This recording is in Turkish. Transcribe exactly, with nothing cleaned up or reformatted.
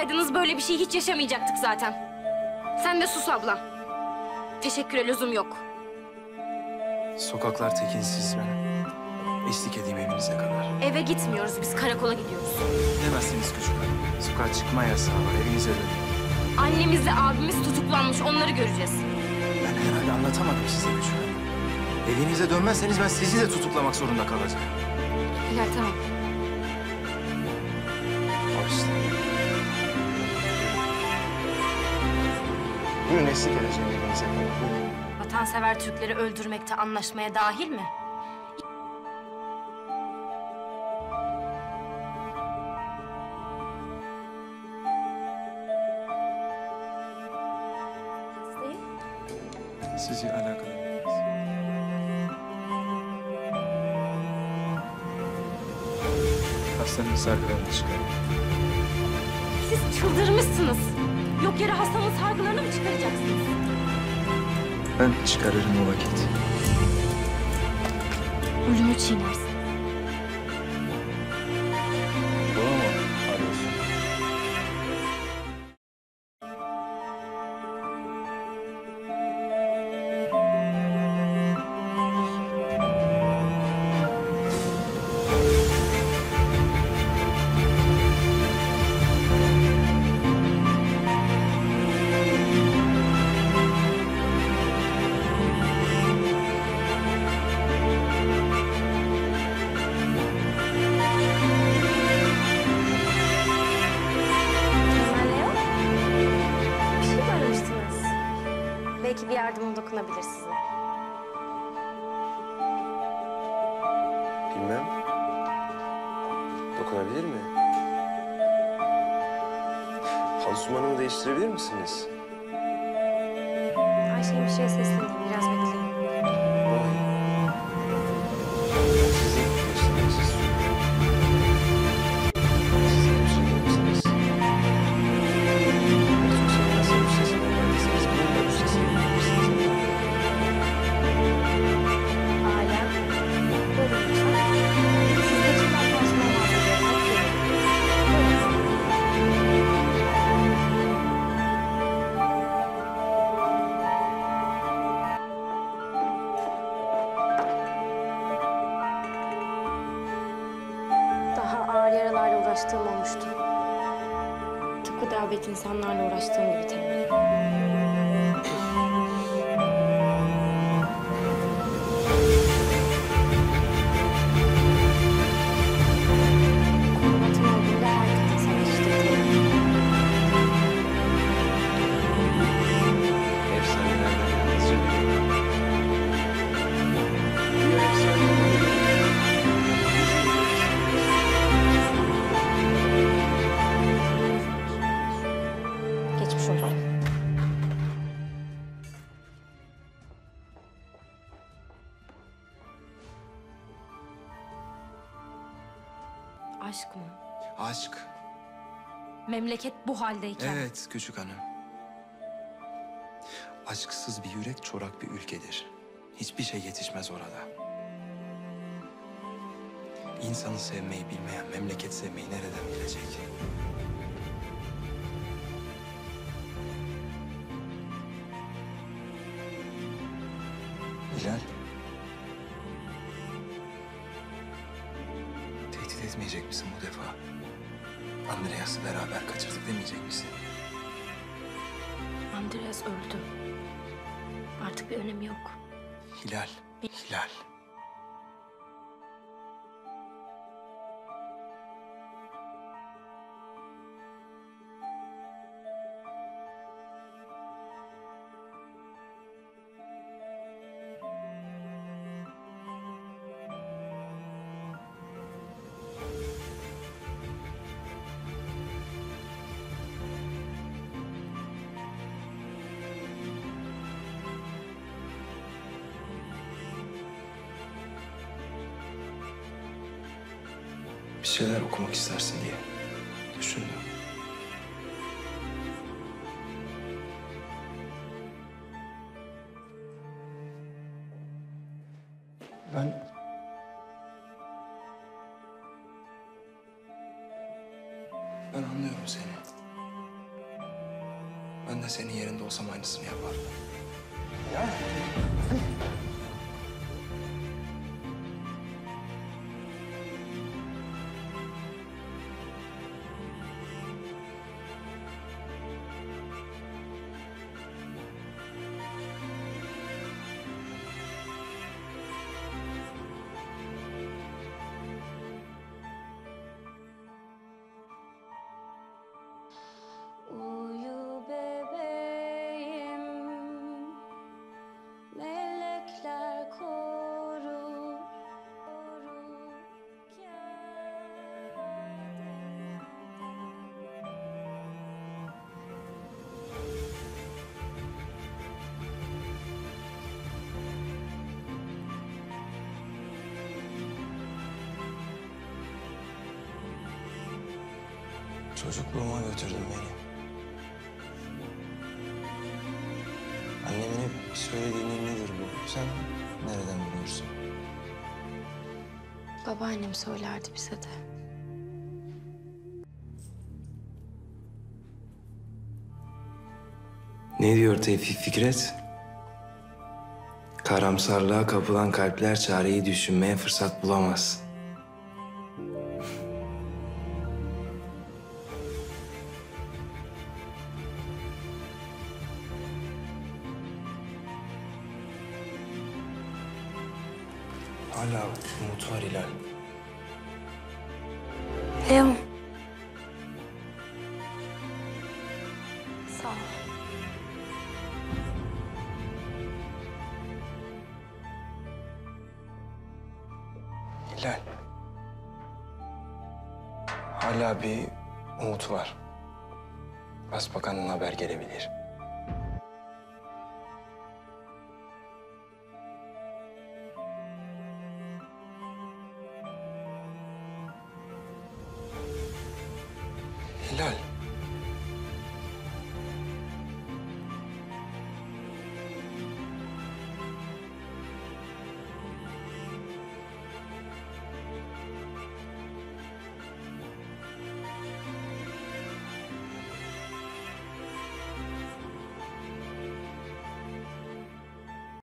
olsaydınız böyle bir şey hiç yaşamayacaktık zaten. Sen de sus abla. Teşekküre lüzum yok. Sokaklar tekinsiz ben. Eşlik edeyim evinize kadar. Eve gitmiyoruz biz, karakola gidiyoruz. Demezsiniz küçük hanım. Sokağa çıkma yasağı var, evinize dönün. Annemizle abimiz tutuklanmış, onları göreceğiz. Ben herhalde anlatamadım size küçük hanım. Evinize dönmezseniz ben sizi de tutuklamak zorunda kalacağım. Hilal tamam. Al işte. Buyurun eşlik edeceğim evinize kadar. Buyurun. Vatansever Türkleri öldürmekte anlaşmaya dahil mi? Sizi alakadar etmez. Hastanın sargılarını çıkarın. Siz çıldırmışsınız. Yok yere hastanın sargılarını mı çıkaracaksınız? Ben çıkarırım o vakit. Ölümü çiğnersin. Bunu mu arıyorsun? Belki bir yardımım dokunabilir size. Bilmem. Dokunabilir mi? Pansumanımı değiştirebilir misiniz? Ayşe'ye bir şey sesleneyim. Biraz bekleyin. Vay. Ben sizin değiştirmenizi istiyorum. Siz hemşire misiniz? Yoksa nasıl bir sesine geldiyseniz bunun da bu sesine gelirsiniz. Hala. Buyurun lütfen. Siz geçimden pansuman bahsediyorum. Daha ağır yaralarla uğraştığım olmuştu. Tıpkı davet insanlarla uğraştığım gibi Temel. Konumatım olduğunda her kadın savaştı Temel. Efsanelerden yalnızca biri. Diğer efsaneleri Geçmiş olsun. Aşk mı? Aşk. Memleket bu haldeyken. Evet küçük hanım. Aşksız bir yürek çorak bir ülkedir. Hiçbir şey yetişmez orada. İnsanı sevmeyi bilmeyen memleket sevmeyi nereden bilecek? Hilal. Tehdit etmeyecek misin bu defa? Andreas'ı beraber kaçırdık demeyecek misin? Andreas öldü. Artık bir önemi yok. Hilal, Hilal. Bir şeyler okumak istersin diye düşündüm. Ben... Ben anlıyorum seni. Ben de senin yerinde olsam aynısını yapardım. Uyu bebeğim, melekler korur, Çocukluğuma götürdün beni. Annemin hep söylediğinin nedir bu? Sen nereden biliyorsun? Babaannem söylerdi bize de. Ne diyor Tevfik Fikret? Karamsarlığa kapılan kalpler çareyi düşünmeye fırsat bulamaz. Hala umut var Hilal. Leon. Sağ ol. Hilal. Hala bir umut var. Başbakanın haber gelebilir. Hilal.